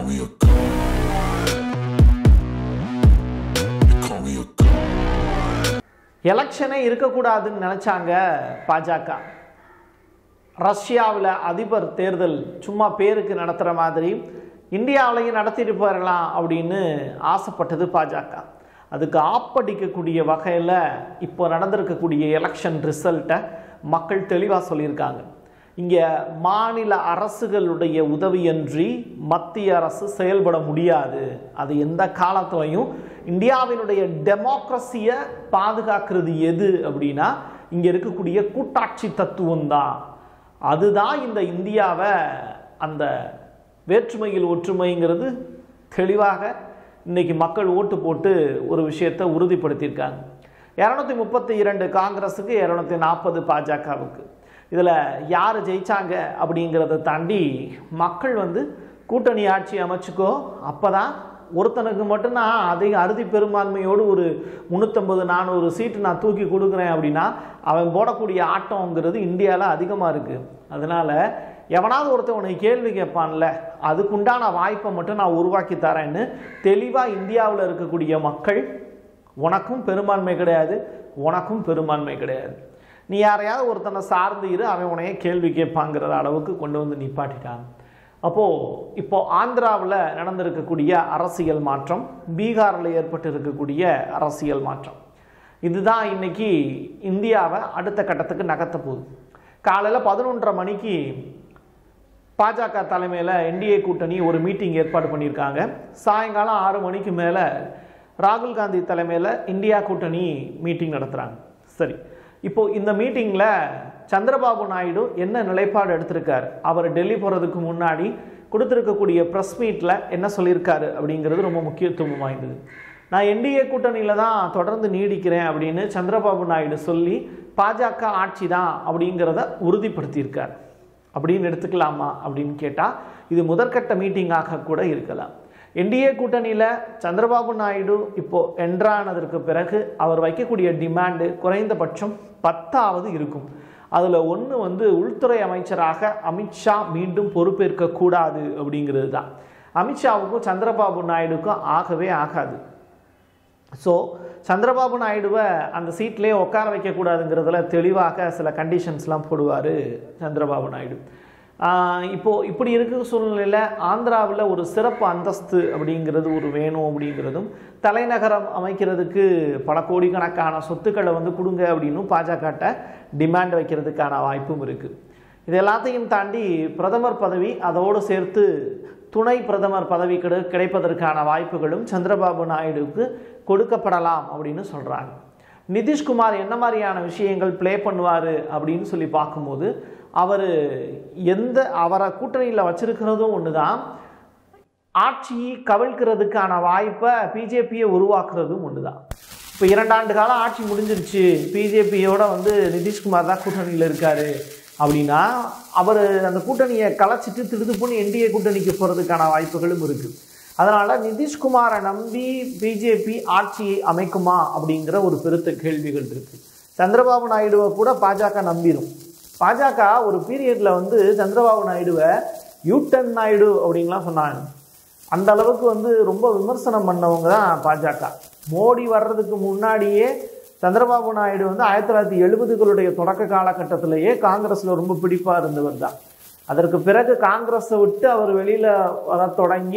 me a god. You call me a god. எலெக்ஷனே இருக்கக்கூடாதுன்னு நினச்சாங்க பாஜக. ரஷ்யாவில் அதிபர் தேர்தல் சும்மா பேருக்கு நடத்துகிற மாதிரி இந்தியாவிலையும் நடத்திட்டு போயிடலாம் அப்படின்னு ஆசைப்பட்டது பாஜக. அதுக்கு ஆப்படிக்கக்கூடிய வகையில் இப்போ நடந்திருக்கக்கூடிய எலெக்ஷன் ரிசல்ட்டை மக்கள் தெளிவாக சொல்லியிருக்காங்க. இங்கே மாநில அரசுகளுடைய உதவியின்றி மத்திய அரசு செயல்பட முடியாது. அது எந்த காலத்துலையும் இந்தியாவினுடைய டெமோக்ரஸியை பாதுகாக்கிறது எது அப்படின்னா இங்கே இருக்கக்கூடிய கூட்டாட்சி தத்துவம் தான். அதுதான் இந்த இந்தியாவை அந்த வேற்றுமையில் ஒற்றுமைங்கிறது தெளிவாக இன்றைக்கி மக்கள் ஓட்டு போட்டு ஒரு விஷயத்தை உறுதிப்படுத்தியிருக்காங்க. 232 காங்கிரஸுக்கு, 240 பாஜகவுக்கு. இதில் யார் ஜெயித்தாங்க அப்படிங்கிறத தாண்டி மக்கள் கூட்டணி ஆட்சி அமைச்சுக்கோ, அப்போ தான் ஒருத்தனுக்கு மட்டும் நான் அதிக அறுதி பெரும்பான்மையோடு ஒரு 350-400 சீட்டு நான் தூக்கி கொடுக்குறேன் அப்படின்னா அவன் போடக்கூடிய ஆட்டங்கிறது இந்தியாவில் அதிகமாக இருக்குது. அதனால் எவனாவது ஒருத்தன் உனக்கு கேள்வி கேட்பான்ல, அதுக்குண்டான வாய்ப்பை மட்டும் நான் உருவாக்கி தரேன்னு தெளிவாக இந்தியாவில் இருக்கக்கூடிய மக்கள், உனக்கும் பெரும்பான்மை கிடையாது, உனக்கும் பெரும்பான்மை கிடையாது, நீ யாரையாவது ஒருத்தனை சார்ந்து இரு, அவன் உனையே கேள்வி கேட்பாங்கிற அளவுக்கு கொண்டு வந்து நிப்பாட்டிட்டாங்க. இப்போ ஆந்திராவில் நடந்திருக்கக்கூடிய அரசியல் மாற்றம், பீகாரில் ஏற்பட்டு இருக்கக்கூடிய அரசியல் மாற்றம், இதுதான் இன்னைக்கு இந்தியாவை அடுத்த கட்டத்துக்கு நகர்த்த போகுது. காலையில் 11:30 மணிக்கு பாஜக தலைமையில் என்டிஏ கூட்டணி ஒரு மீட்டிங் ஏற்பாடு பண்ணியிருக்காங்க. சாயங்காலம் 6 மணிக்கு மேலே ராகுல் காந்தி தலைமையில் இந்தியா கூட்டணி மீட்டிங் நடத்துகிறாங்க. சரி, இப்போது இந்த மீட்டிங்கில் சந்திரபாபு நாயுடு என்ன நிலைப்பாடு எடுத்திருக்காரு, அவர் டெல்லி போகிறதுக்கு முன்னாடி கொடுத்துருக்கக்கூடிய ப்ரெஸ் மீட்டில் என்ன சொல்லியிருக்காரு அப்படிங்கிறது ரொம்ப முக்கியத்துவம் வாய்ந்தது. நான் என்டிஏ கூட்டணியில் தான் தொடர்ந்து நீடிக்கிறேன் அப்படின்னு சந்திரபாபு நாயுடு சொல்லி பாஜக ஆட்சி தான் அப்படிங்கிறத உறுதிப்படுத்தியிருக்கார். அப்படின்னு எடுத்துக்கலாமா அப்படின்னு கேட்டால் இது முதற்கட்ட மீட்டிங்காக கூட இருக்கலாம். என்டிஏ கூட்டணியில் சந்திரபாபு நாயுடு இப்போது என்ட்ரானதற்கு பிறகு அவர் வைக்கக்கூடிய டிமாண்டு குறைந்தபட்சம் 10ஆவது இருக்கும். அதில் ஒன்று உள்துறை அமைச்சராக அமித்ஷா மீண்டும் பொறுப்பேற்கக்கூடாது அப்படிங்கிறது தான். அமித்ஷாவுக்கும் சந்திரபாபு நாயுடுக்கும் ஆகவே ஆகாது. ஸோ சந்திரபாபு நாயுடுவை அந்த சீட்லேயே உட்கார வைக்கக்கூடாதுங்கிறதுல தெளிவாக சில கண்டிஷன்ஸ்லாம் போடுவார் சந்திரபாபு நாயுடு. இப்போது இப்படி இருக்கிற சூழ்நிலையில் ஆந்திராவில் ஒரு சிறப்பு அந்தஸ்து அப்படிங்கிறது ஒரு வேணும் அப்படிங்கிறதும், தலைநகரம் அமைக்கிறதுக்கு பல கோடிக்கணக்கான சொத்துக்களை கொடுங்க அப்படின்னு பாஜகட்ட டிமாண்ட் வைக்கிறதுக்கான வாய்ப்பும் இருக்குது. இது எல்லாத்தையும் தாண்டி பிரதமர் பதவி, அதோடு சேர்த்து துணை பிரதமர் பதவி கிடைப்பதற்கான வாய்ப்புகளும் சந்திரபாபு நாயுடுவுக்கு கொடுக்கப்படலாம் அப்படின்னு சொல்கிறாங்க. நிதிஷ்குமார் என்ன மாதிரியான விஷயங்கள் ப்ளே பண்ணுவார் அப்படின்னு சொல்லி பார்க்கும்போது அவரை கூட்டணியில் வச்சிருக்கிறதும் ஒன்று தான், ஆட்சியை கவிழ்க்கிறதுக்கான வாய்ப்பை பிஜேபியை உருவாக்குறதும் ஒன்று தான். இப்போ 2 ஆண்டு காலம் ஆட்சி முடிஞ்சிருச்சு, பிஜேபியோட நிதிஷ்குமார் தான் கூட்டணியில் இருக்கார் அப்படின்னா அவர் அந்த கூட்டணியை கலைச்சிட்டு திருதுப்புன்னு என்டிஏ கூட்டணிக்கு போகிறதுக்கான வாய்ப்புகளும் இருக்குது. அதனால் நிதிஷ்குமாரை நம்பி பிஜேபி ஆட்சியை அமைக்குமா அப்படிங்கிற ஒரு பெருத்த கேள்விகள் இருக்குது. சந்திரபாபு நாயுடுவை கூட பாஜக நம்பிடும். பாஜக ஒரு பீரியடில் சந்திரபாபு நாயுடுவை யூட்டன் நாயுடு அப்படின்லாம் சொன்னாங்க. அந்த அளவுக்கு ரொம்ப விமர்சனம் பண்ணவங்க தான் பாஜக. மோடி வர்றதுக்கு முன்னாடியே சந்திரபாபு நாயுடு 1970களுடைய தொடக்க காலகட்டத்திலேயே காங்கிரஸில் ரொம்ப பிடிப்பாக இருந்தவர் தான். அதற்கு பிறகு காங்கிரஸை விட்டு அவர் வெளியில் வர தொடங்கி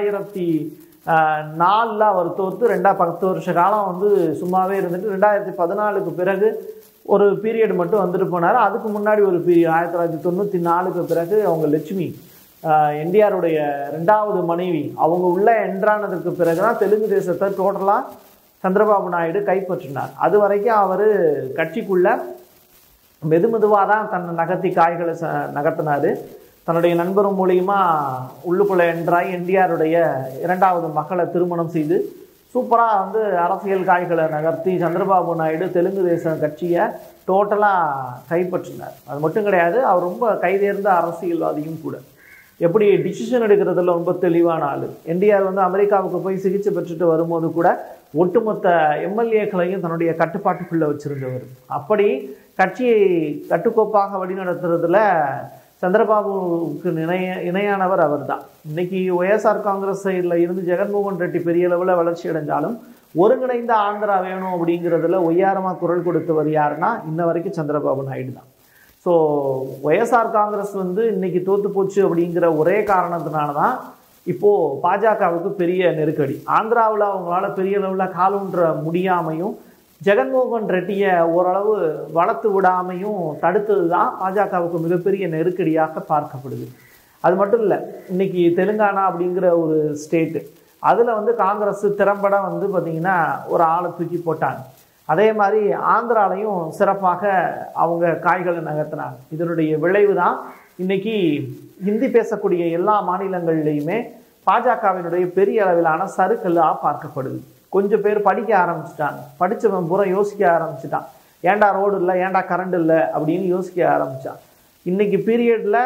2004 அவர் தோற்று 10 வருஷ காலம் சும்மாவே இருந்துட்டு 2014க்கு பிறகு ஒரு பீரியட் மட்டும் வந்துட்டு போனார். அதுக்கு முன்னாடி ஒரு பீரியட் 1994க்கு பிறகு அவங்க லட்சுமி என்டிஆருடைய 2வது மனைவி அவங்க உள்ள என்ட்ரானதுக்கு பிறகு தான் தெலுங்கு தேசத்தை டோட்டலாக சந்திரபாபு நாயுடு கைப்பற்றினார். அது வரைக்கும் அவர் கட்சிக்குள்ள மெதுவாக தான் தன்னை நகர்த்தி காய்களை நகர்த்தினார். தன்னுடைய நண்பரும் மூலியமா உள்ளுக்குள்ளே என்ட்ராகி என்டிஆருடைய 2வது மகளை திருமணம் செய்து சூப்பராக அரசியல் காய்களை நகர்த்தி சந்திரபாபு நாயுடு தெலுங்கு தேசம் கட்சியை டோட்டலாக கைப்பற்றினார். அது மட்டும் கிடையாது, அவர் ரொம்ப கைதேர்ந்த அரசியல்வாதியும் கூட. எப்படி டிசிஷன் எடுக்கிறதுல ரொம்ப தெளிவான ஆள். என்டிஆர் அமெரிக்காவுக்கு போய் சிகிச்சை பெற்றுட்டு வரும்போது கூட ஒட்டுமொத்த எம்எல்ஏக்களையும் தன்னுடைய கட்டுப்பாட்டுக்குள்ளே வச்சுருந்தவர். அப்படி கட்சியை கட்டுக்கோப்பாக வழிநடத்துறதுல சந்திரபாபுவுக்கு இணையானவர் அவர் தான். இன்னைக்கு ஒய்எஸ்ஆர் காங்கிரஸ் சைடில் இருந்து ஜெகன்மோகன் ரெட்டி பெரிய அளவில் வளர்ச்சி அடைஞ்சாலும் ஒருங்கிணைந்த ஆந்திரா வேணும் அப்படிங்கிறதுல ஒய்யாரமாக குரல் கொடுத்தவர் யாருன்னா இன்ன வரைக்கும் சந்திரபாபு நாயுடு தான். ஸோ ஒய்எஸ்ஆர் காங்கிரஸ் இன்னைக்கு தோற்று போச்சு அப்படிங்கிற ஒரே காரணத்தினால தான் இப்போது பாஜகவுக்கு பெரிய நெருக்கடி. ஆந்திராவில் அவங்களால பெரிய அளவில் காலூன்ற முடியாமையும் ஜெகன்மோகன் ரெட்டியை ஓரளவு வளர்த்து விடாமையும் தடுத்தது தான் பாஜகவுக்கு மிகப்பெரிய நெருக்கடியாக பார்க்கப்படுது. அது மட்டும் இல்லை, இன்னைக்கு தெலுங்கானா அப்படிங்கிற ஒரு ஸ்டேட்டு, அதில் காங்கிரஸ் திறம்பட பார்த்திங்கன்னா ஒரு ஆளை தூக்கி போட்டாங்க. அதே மாதிரி ஆந்திராலையும் சிறப்பாக அவங்க காய்களை நகர்த்தினாங்க. இதனுடைய விளைவு தான் இன்னைக்கு ஹிந்தி பேசக்கூடிய எல்லா மாநிலங்கள்லையுமே பாஜகவினுடைய பெரிய அளவிலான சறுக்கலாக பார்க்கப்படுது. கொஞ்சம் பேர் படிக்க ஆரம்பிச்சுட்டாங்க, படித்தவன் பூரா யோசிக்க ஆரம்பிச்சுட்டான். ஏண்டா ரோடு இல்லை, ஏண்டா கரண்ட் இல்லை அப்படின்னு யோசிக்க ஆரம்பித்தான். இன்னைக்கு பீரியடில்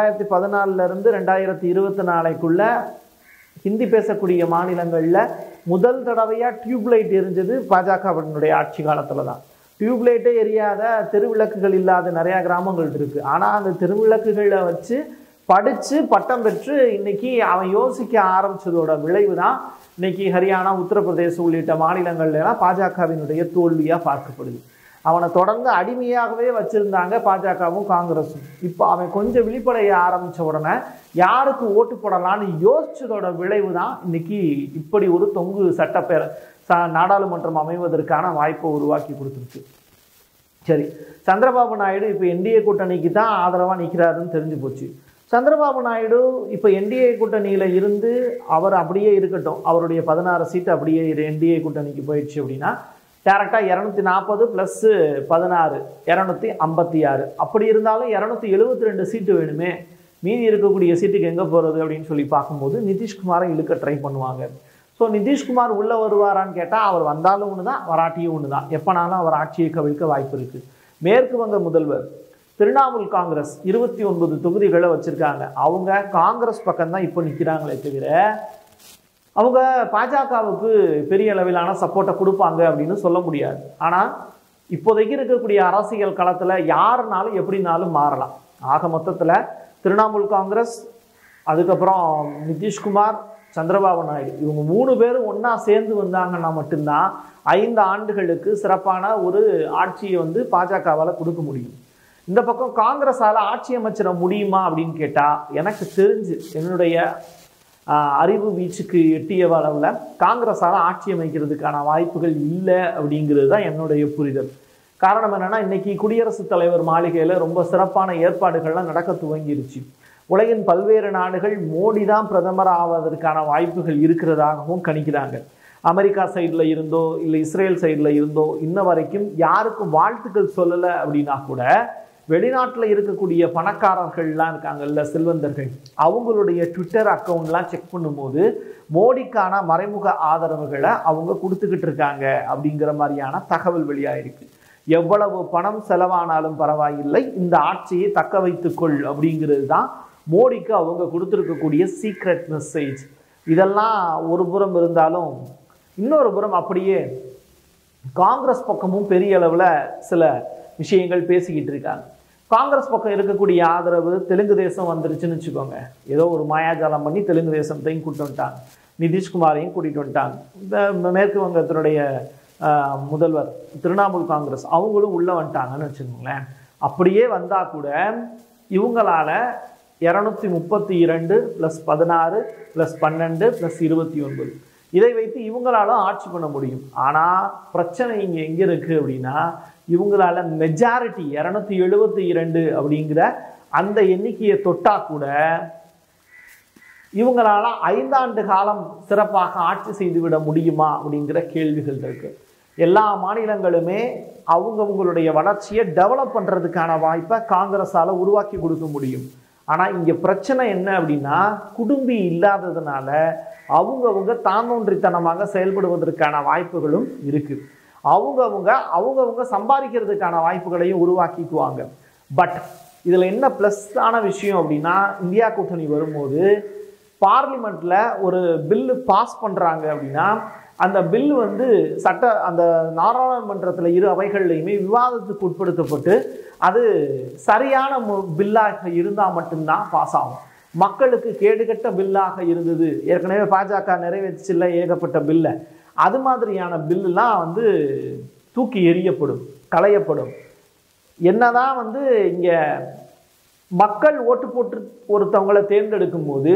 2014 2024 ஹிந்தி பேசக்கூடிய மாநிலங்களில் முதல் தடவையாக டியூப்லைட் எரிஞ்சது பாஜகவினுடைய ஆட்சி காலத்தில் தான். டியூப்லைட்டே எரியாத தெருவிளக்குகள் இல்லாத நிறையா கிராமங்கள் இருக்குது. ஆனால் அந்த தெருவிளக்குகளை வச்சு படித்து பட்டம் பெற்று இன்னைக்கு அவன் யோசிக்க ஆரம்பித்ததோட விளைவு தான் இன்னைக்கு ஹரியானா, உத்தரப்பிரதேசம் உள்ளிட்ட மாநிலங்கள்லாம் பாஜகவினுடைய தோல்வியாக பார்க்கப்படுது. அவனை தொடர்ந்து அடிமையாகவே வச்சுருந்தாங்க பாஜகவும் காங்கிரஸும். இப்போ அவன் கொஞ்சம் விழிப்படைய ஆரம்பித்த உடனே யாருக்கு ஓட்டு போடலான்னு யோசிச்சதோட விளைவு தான் இன்னைக்கு இப்படி ஒரு தொங்கு நாடாளுமன்றம் அமைவதற்கான வாய்ப்பை உருவாக்கி கொடுத்துருக்கு. சரி, சந்திரபாபு நாயுடு இப்போ என்டிஏ கூட்டணிக்கு தான் ஆதரவாக நிற்கிறாருன்னு தெரிஞ்சு போச்சு. சந்திரபாபு நாயுடு இப்போ என்டிஏ கூட்டணியில் இருந்து அவர் அப்படியே இருக்கட்டும், அவருடைய 16 சீட்டு அப்படியே என்டிஏ கூட்டணிக்கு போயிடுச்சு அப்படின்னா டேரெக்டாக 240 + 16 256. அப்படி இருந்தாலும் 272 சீட்டு வேணுமே, மீதி இருக்கக்கூடிய சீட்டுக்கு எங்கே போகிறது அப்படின்னு சொல்லி பார்க்கும்போது நிதிஷ்குமாரை இழுக்க ட்ரை பண்ணுவாங்க. ஸோ நிதிஷ்குமார் உள்ளே வருவாரான்னு கேட்டால் அவர் வந்தாலும் ஒன்று தான், வராட்டியும் ஒன்று தான். எப்போனாலும் அவர் ஆட்சியை கவிழ்க்க வாய்ப்பு இருக்குது. மேற்கு வங்க முதல்வர் திரிணாமுல் காங்கிரஸ் 29 தொகுதிகளை வச்சுருக்காங்க. அவங்க காங்கிரஸ் பக்கம்தான் இப்போ நிற்கிறாங்களே தவிர அவங்க பாஜகவுக்கு பெரிய அளவிலான சப்போர்ட்டை கொடுப்பாங்க அப்படின்னு சொல்ல முடியாது. ஆனால் இப்போதைக்கு இருக்கக்கூடிய அரசியல் களத்தில் யாருனாலும் எப்படினாலும் மாறலாம். ஆக மொத்தத்தில் திரிணாமுல் காங்கிரஸ், அதுக்கப்புறம் நிதிஷ்குமார், சந்திரபாபு நாயுடு, இவங்க 3 பேரும் ஒன்றா சேர்ந்து வந்தாங்கன்னா மட்டும்தான் 5 ஆண்டுகளுக்கு சிறப்பான ஒரு ஆட்சியை பாஜகவால் கொடுக்க முடியும். இந்த பக்கம் காங்கிரஸால் ஆட்சி அமைச்சிட முடியுமா அப்படின்னு கேட்டால் எனக்கு தெரிஞ்சு என்னுடைய அறிவு வீச்சுக்கு எட்டிய அளவில் காங்கிரஸால் ஆட்சி அமைக்கிறதுக்கான வாய்ப்புகள் இல்லை அப்படிங்கிறது தான் என்னுடைய புரிதல். காரணம் என்னென்னா, இன்றைக்கி குடியரசுத் தலைவர் மாளிகையில் ரொம்ப சிறப்பான ஏற்பாடுகள்லாம் நடக்க துவங்கிருச்சு. உலகின் பல்வேறு நாடுகள் மோடி தான் பிரதமர் ஆவதற்கான வாய்ப்புகள் இருக்கிறதாகவும் கணிக்கிறாங்க. அமெரிக்கா சைடில் இருந்தோ இல்லை இஸ்ரேல் சைடில் இருந்தோ இன்ன வரைக்கும் யாருக்கும் வாழ்த்துக்கள் சொல்லலை அப்படின்னா கூட வெளிநாட்டில் இருக்கக்கூடிய பணக்காரர்கள்லாம் இருக்காங்கல்ல, செல்வந்தர்கள், அவங்களுடைய ட்விட்டர் அக்கௌண்ட்லாம் செக் பண்ணும்போது மோடிக்கான மறைமுக ஆதரவுகளை அவங்க கொடுத்துக்கிட்டு இருக்காங்க அப்படிங்கிற மாதிரியான தகவல் வெளியாயிருக்கு. எவ்வளவு பணம் செலவானாலும் பரவாயில்லை, இந்த ஆட்சியை தக்க வைத்துக்கொள் அப்படிங்கிறது தான் மோடிக்கு அவங்க கொடுத்துருக்கக்கூடிய சீக்ரெட் மெசேஜ். இதெல்லாம் ஒரு புறம் இருந்தாலும் இன்னொரு புறம் அப்படியே காங்கிரஸ் பக்கமும் பெரிய அளவில் சில விஷயங்கள் பேசிக்கிட்டு இருக்காங்க. காங்கிரஸ் பக்கம் இருக்கக்கூடிய ஆதரவு தெலுங்கு தேசம் வந்துருச்சுன்னு வச்சுக்கோங்க. ஏதோ ஒரு மாயாஜாலம் பண்ணி தெலுங்கு தேசத்தையும் கூட்டிட்டு வந்துட்டாங்க, நிதிஷ்குமாரையும் கூட்டிகிட்டு வந்துட்டாங்க. இந்த மேற்கு வங்கத்தினுடைய முதல்வர் திரிணாமுல் காங்கிரஸ் அவங்களும் உள்ளே வந்துட்டாங்கன்னு வச்சுக்கோங்களேன். அப்படியே வந்தால் கூட இவங்களால 232 + 16 + 12 + 29 இதை வைத்து இவங்களாலும் ஆட்சி பண்ண முடியும். ஆனால் பிரச்சனை இங்கே எங்கே இருக்குது அப்படின்னா, இவங்களால மெஜாரிட்டி 272 அப்படிங்கிற அந்த எண்ணிக்கையை தொட்டா கூட இவங்களால 5 ஆண்டு காலம் சிறப்பாக ஆட்சி செய்துவிட முடியுமா அப்படிங்கிற கேள்விகள் இருக்கு. எல்லா மாநிலங்களுமே அவங்களுடைய வளர்ச்சியை டெவலப் பண்ணுறதுக்கான வாய்ப்பை காங்கிரஸால் உருவாக்கி கொடுக்க முடியும். ஆனால் இங்கே பிரச்சனை என்ன அப்படின்னா, குடும்பி இல்லாததுனால அவங்கவுங்க தாந்தோன்றித்தனமாக செயல்படுவதற்கான வாய்ப்புகளும் இருக்குது. அவங்கவுங்க சம்பாதிக்கிறதுக்கான வாய்ப்புகளையும் உருவாக்கிக்குவாங்க. பட் இதில் என்ன ப்ளஸ்ஸான விஷயம் அப்படின்னா, இந்தியா கூட்டணி வரும்போது பார்லிமெண்ட்டில் ஒரு பில்லு பாஸ் பண்ணுறாங்க அப்படின்னா அந்த பில்லு அந்த நாடாளுமன்றத்தில் 2 அவைகள்லையுமே விவாதத்துக்கு உட்படுத்தப்பட்டு அது சரியான பில்லாக இருந்தால் மட்டும்தான் பாஸ் ஆகும். மக்களுக்கு கேடுகட்ட பில்லாக இருந்தது, ஏற்கனவே பாஜக நிறைவேற்றில ஏகப்பட்ட பில்லை, அது மாதிரியான பில்லுலாம் வந்து தூக்கி எறியப்படும், களையப்படும். என்னதான் வந்து இங்கே மக்கள் ஓட்டு போட்டு ஒருத்தவங்களை தேர்ந்தெடுக்கும் போது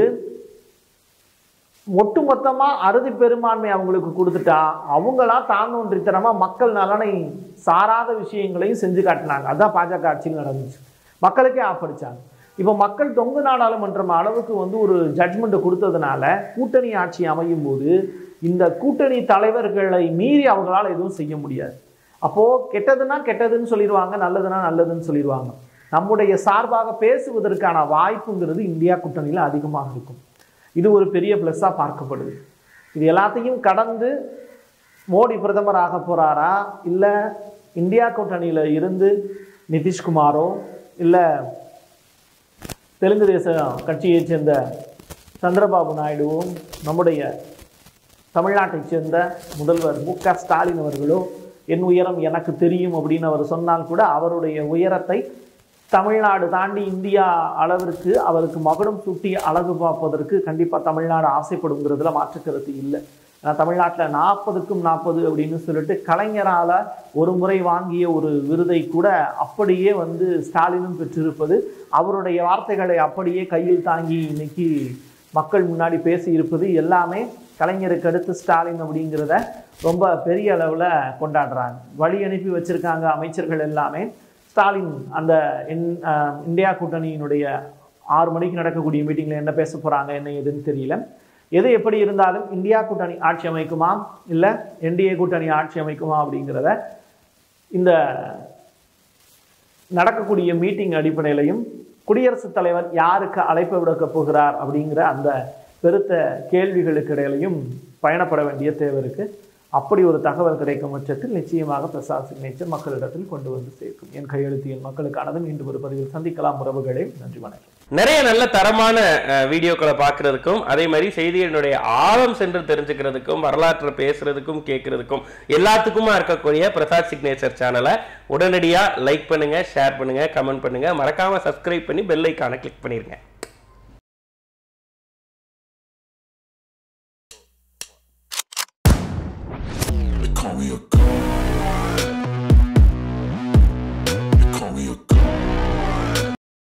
ஒட்டுமொத்தமாக அறுதி பெரும்பான்மை அவங்களுக்கு கொடுத்துட்டா அவங்களா தானொன்றித்தனமாக மக்கள் நலனை சாராத விஷயங்களையும் செஞ்சு காட்டினாங்க. அதுதான் பாஜக ஆட்சியில் நடந்துச்சு. மக்களுக்கே ஆப்படிச்சாங்க. இப்போ மக்கள் தொங்கு நாடாளுமன்றம் அளவுக்கு வந்து ஒரு ஜட்மெண்ட்டை கொடுத்ததுனால கூட்டணி ஆட்சி அமையும் போது இந்த கூட்டணி தலைவர்களை மீறி அவங்களால எதுவும் செய்ய முடியாது. அப்போது கெட்டதுன்னா கெட்டதுன்னு சொல்லிடுவாங்க, நல்லதுன்னா நல்லதுன்னு சொல்லிடுவாங்க. நம்முடைய சார்பாக பேசுவதற்கான வாய்ப்புங்கிறது இந்தியா கூட்டணியில் அதிகமாக இருக்கும். இது ஒரு பெரிய ப்ளஸ்ஸாக பார்க்கப்படுது. இது எல்லாத்தையும் கடந்து மோடி பிரதமர் ஆக போகிறாரா, இல்லை இந்தியா கூட்டணியில் இருந்து நிதிஷ்குமாரோ இல்லை தெலுங்கு தேச கட்சியைச் சேர்ந்த சந்திரபாபு நாயுடுவும் நம்முடைய தமிழ்நாட்டைச் சேர்ந்த முதல்வர் மு.க. ஸ்டாலின் அவர்களோ என் உயரம் எனக்கு தெரியும் அப்படின்னு அவர் சொன்னால் கூட அவருடைய உயரத்தை தமிழ்நாடு தாண்டி இந்தியா அளவிற்கு அவருக்கு மகுடம் சூட்டி அழகு பார்ப்பதற்கு கண்டிப்பாக தமிழ்நாடு ஆசைப்படுங்கிறதுல மாற்றுக்கருத்து இல்லை. தமிழ்நாட்டில் 40க்கும் 40 அப்படின்னு சொல்லிட்டு கலைஞரால் ஒரு முறை வாங்கிய ஒரு விருதை கூட அப்படியே வந்து ஸ்டாலினும் பெற்றிருப்பது, அவருடைய வார்த்தைகளை அப்படியே கையில் தாங்கி இன்னைக்கு மக்கள் முன்னாடி பேசி இருப்பது எல்லாமே கலைஞருக்கு அடுத்து ஸ்டாலின் அப்படிங்கிறத ரொம்ப பெரிய அளவில் கொண்டாடுறாங்க. வழி அனுப்பி வச்சிருக்காங்க அமைச்சர்கள் எல்லாமே. ஸ்டாலின் அந்த இந்தியா கூட்டணியினுடைய 6 மணிக்கு நடக்கக்கூடிய மீட்டிங்கில் என்ன பேச போகிறாங்க என்ன எதுன்னு தெரியல. எது எப்படி இருந்தாலும் இந்தியா கூட்டணி ஆட்சி அமைக்குமா இல்லை என்டிஏ கூட்டணி ஆட்சி அமைக்குமா அப்படிங்கிறத இந்த நடக்கக்கூடிய மீட்டிங் அடிப்படையிலையும் குடியரசுத் தலைவர் யாருக்கு அழைப்பு விடுக்க போகிறார் அப்படிங்கிற அந்த பெருத்த கேள்விகளுக்கு இடையிலையும் பயணப்பட வேண்டிய தேவை இருக்குது. அப்படி ஒரு தகவல் கிடைக்கும் பட்சத்தில் நிச்சயமாக பிரசாத் சிக்னேச்சர் மக்களிடத்தில் கொண்டு வந்து சேர்க்கும். என் கையெழுத்து என் மக்களுக்கானது. மீண்டும் ஒரு பதிவில் சந்திக்கலாம் உறவுகளே. நன்றி, வணக்கம். நிறைய நல்ல தரமான வீடியோக்களை பார்க்கறதுக்கும் அதே மாதிரி செய்திகளுடைய ஆழம் சென்று தெரிஞ்சுக்கிறதுக்கும் வரலாற்றை பேசுறதுக்கும் கேட்கறதுக்கும் எல்லாத்துக்குமா இருக்கக்கூடிய பிரசாத் சிக்னேச்சர் சேனலை உடனடியாக லைக் பண்ணுங்க, ஷேர் பண்ணுங்க, கமெண்ட் பண்ணுங்க, மறக்காம சப்ஸ்கிரைப் பண்ணி பெல் ஐக்கானை கிளிக் பண்ணிருங்க. Call me a